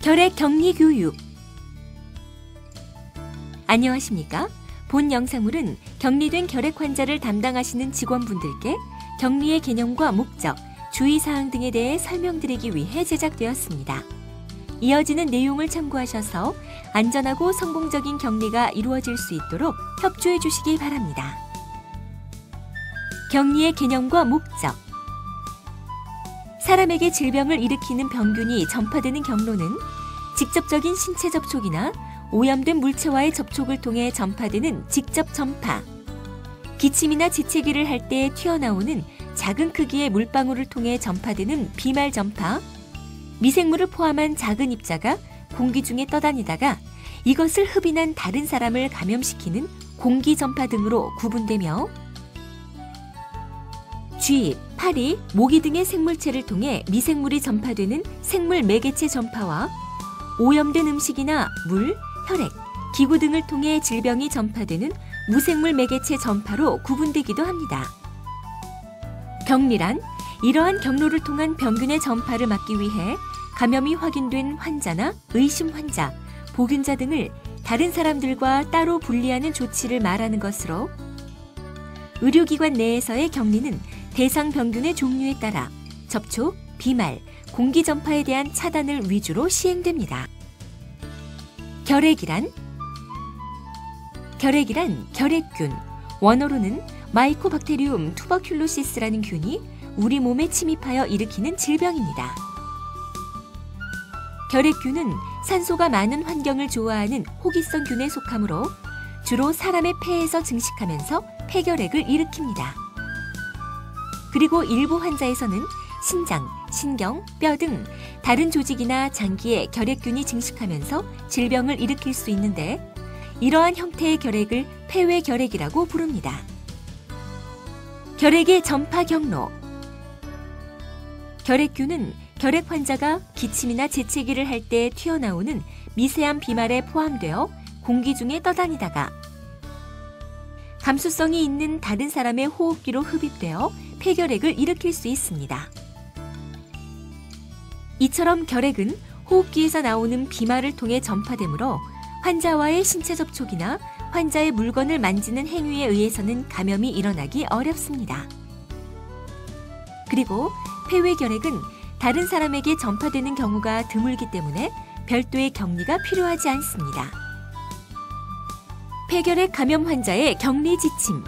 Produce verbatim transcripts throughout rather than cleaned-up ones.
결핵 격리 교육. 안녕하십니까? 본 영상물은 격리된 결핵 환자를 담당하시는 직원분들께 격리의 개념과 목적, 주의사항 등에 대해 설명드리기 위해 제작되었습니다. 이어지는 내용을 참고하셔서 안전하고 성공적인 격리가 이루어질 수 있도록 협조해 주시기 바랍니다. 격리의 개념과 목적. 사람에게 질병을 일으키는 병균이 전파되는 경로는 직접적인 신체 접촉이나 오염된 물체와의 접촉을 통해 전파되는 직접 전파, 기침이나 재채기를 할 때 튀어나오는 작은 크기의 물방울을 통해 전파되는 비말 전파, 미생물을 포함한 작은 입자가 공기 중에 떠다니다가 이것을 흡인한 다른 사람을 감염시키는 공기 전파 등으로 구분되며, 쥐, 파리, 모기 등의 생물체를 통해 미생물이 전파되는 생물 매개체 전파와 오염된 음식이나 물, 혈액, 기구 등을 통해 질병이 전파되는 무생물 매개체 전파로 구분되기도 합니다. 격리란 이러한 경로를 통한 병균의 전파를 막기 위해 감염이 확인된 환자나 의심 환자, 보균자 등을 다른 사람들과 따로 분리하는 조치를 말하는 것으로, 의료기관 내에서의 격리는 대상 병균의 종류에 따라 접촉, 비말, 공기 전파에 대한 차단을 위주로 시행됩니다. 결핵이란 결핵이란 결핵균, 원어로는 마이코박테리움 투버큘로시스라는 균이 우리 몸에 침입하여 일으키는 질병입니다. 결핵균은 산소가 많은 환경을 좋아하는 호기성 균에 속하므로 주로 사람의 폐에서 증식하면서 폐결핵을 일으킵니다. 그리고 일부 환자에서는 신장, 신경, 뼈 등 다른 조직이나 장기에 결핵균이 증식하면서 질병을 일으킬 수 있는데, 이러한 형태의 결핵을 폐외결핵이라고 부릅니다. 결핵의 전파 경로. 결핵균은 결핵 환자가 기침이나 재채기를 할 때 튀어나오는 미세한 비말에 포함되어 공기 중에 떠다니다가 감수성이 있는 다른 사람의 호흡기로 흡입되어 폐결핵을 일으킬 수 있습니다. 이처럼 결핵은 호흡기에서 나오는 비말을 통해 전파되므로 환자와의 신체 접촉이나 환자의 물건을 만지는 행위에 의해서는 감염이 일어나기 어렵습니다. 그리고 폐외결핵은 다른 사람에게 전파되는 경우가 드물기 때문에 별도의 격리가 필요하지 않습니다. 폐결핵 감염 환자의 격리 지침.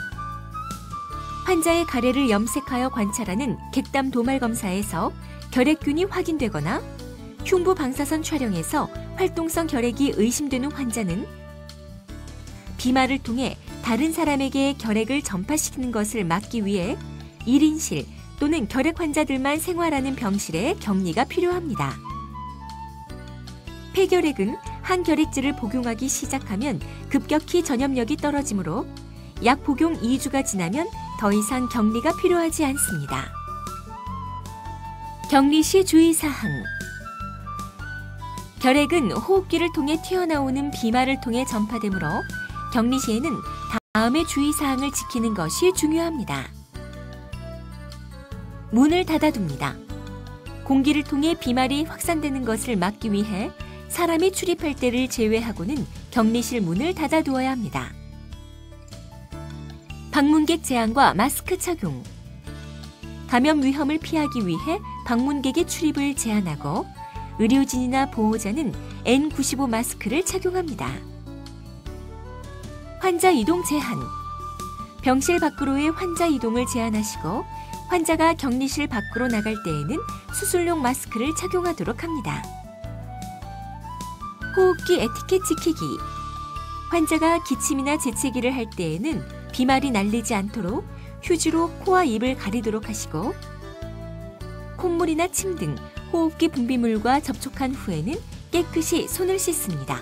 환자의 가래를 염색하여 관찰하는 객담 도말 검사에서 결핵균이 확인되거나 흉부 방사선 촬영에서 활동성 결핵이 의심되는 환자는 비말을 통해 다른 사람에게 결핵을 전파시키는 것을 막기 위해 일 인실 또는 결핵 환자들만 생활하는 병실에 격리가 필요합니다. 폐결핵은 항결핵제를 복용하기 시작하면 급격히 전염력이 떨어지므로 약 복용 이 주가 지나면 더 이상 격리가 필요하지 않습니다. 격리 시 주의사항. 결핵은 호흡기를 통해 튀어나오는 비말을 통해 전파되므로 격리 시에는 다음의 주의사항을 지키는 것이 중요합니다. 문을 닫아둡니다. 공기를 통해 비말이 확산되는 것을 막기 위해 사람이 출입할 때를 제외하고는 격리실 문을 닫아두어야 합니다. 방문객 제한과 마스크 착용. 감염 위험을 피하기 위해 방문객의 출입을 제한하고 의료진이나 보호자는 엔 구십오 마스크를 착용합니다. 환자 이동 제한. 병실 밖으로의 환자 이동을 제한하시고 환자가 격리실 밖으로 나갈 때에는 수술용 마스크를 착용하도록 합니다. 호흡기 에티켓 지키기. 환자가 기침이나 재채기를 할 때에는 비말이 날리지 않도록 휴지로 코와 입을 가리도록 하시고, 콧물이나 침 등 호흡기 분비물과 접촉한 후에는 깨끗이 손을 씻습니다.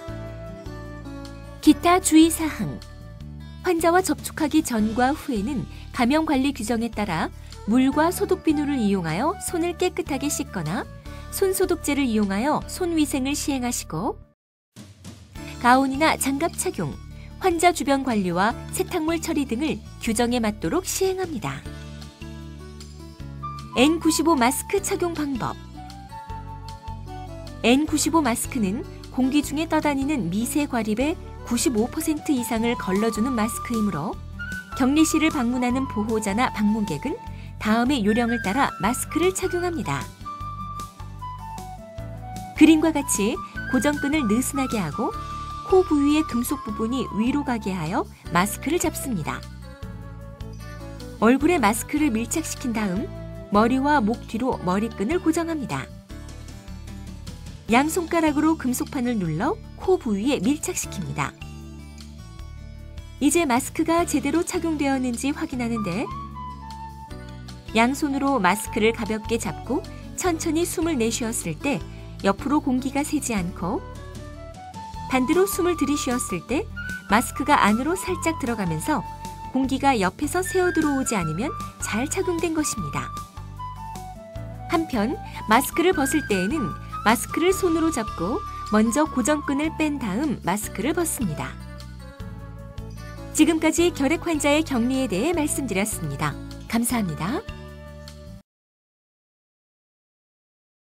기타 주의사항. 환자와 접촉하기 전과 후에는 감염관리 규정에 따라 물과 소독비누를 이용하여 손을 깨끗하게 씻거나 손소독제를 이용하여 손위생을 시행하시고, 가운이나 장갑 착용, 환자 주변 관리와 세탁물 처리 등을 규정에 맞도록 시행합니다. 엔 구십오 마스크 착용 방법. 엔 구십오 마스크는 공기 중에 떠다니는 미세 과립의 구십오 퍼센트 이상을 걸러주는 마스크이므로 격리실을 방문하는 보호자나 방문객은 다음의 요령을 따라 마스크를 착용합니다. 그림과 같이 고정끈을 느슨하게 하고 코 부위의 금속 부분이 위로 가게 하여 마스크를 잡습니다. 얼굴에 마스크를 밀착시킨 다음 머리와 목 뒤로 머리끈을 고정합니다. 양손가락으로 금속판을 눌러 코 부위에 밀착시킵니다. 이제 마스크가 제대로 착용되었는지 확인하는데 양손으로 마스크를 가볍게 잡고 천천히 숨을 내쉬었을 때 옆으로 공기가 새지 않고 반대로 숨을 들이쉬었을 때 마스크가 안으로 살짝 들어가면서 공기가 옆에서 새어 들어오지 않으면 잘 착용된 것입니다. 한편 마스크를 벗을 때에는 마스크를 손으로 잡고 먼저 고정끈을 뺀 다음 마스크를 벗습니다. 지금까지 결핵 환자의 격리에 대해 말씀드렸습니다. 감사합니다.